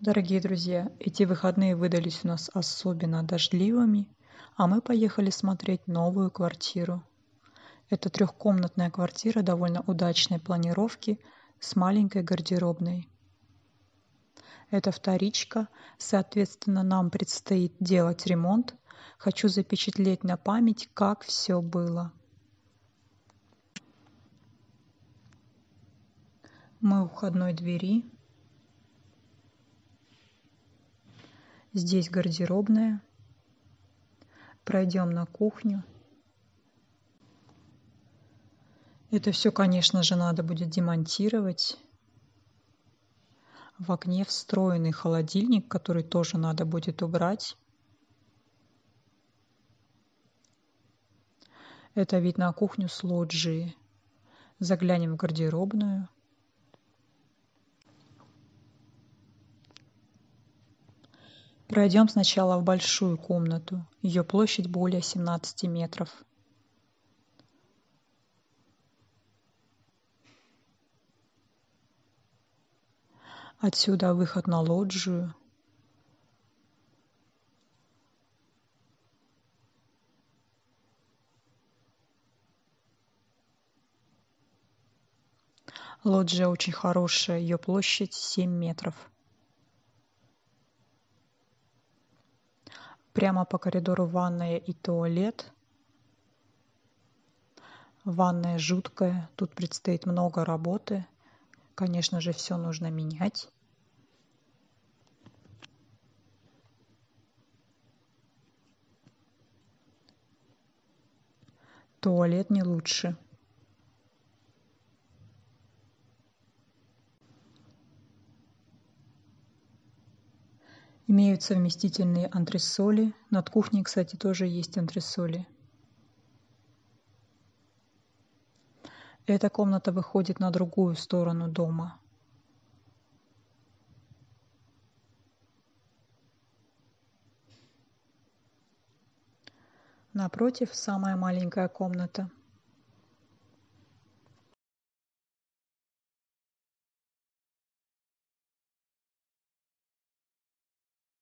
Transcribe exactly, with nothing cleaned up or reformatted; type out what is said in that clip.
Дорогие друзья, эти выходные выдались у нас особенно дождливыми, а мы поехали смотреть новую квартиру. Это трехкомнатная квартира довольно удачной планировки с маленькой гардеробной. Это вторичка, соответственно, нам предстоит делать ремонт. Хочу запечатлеть на память, как все было. Мы у входной двери. Здесь гардеробная. Пройдем на кухню. Это все, конечно же, надо будет демонтировать. В окне встроенный холодильник, который тоже надо будет убрать. Это вид на кухню с лоджии. Заглянем в гардеробную. Пройдем сначала в большую комнату. Ее площадь более семнадцати метров. Отсюда выход на лоджию. Лоджия очень хорошая, ее площадь семь метров. Прямо по коридору ванная и туалет. Ванная жуткая, тут предстоит много работы. Конечно же, все нужно менять. Туалет не лучше. Имеются вместительные антресоли. Над кухней, кстати, тоже есть антресоли. Эта комната выходит на другую сторону дома. Напротив, самая маленькая комната.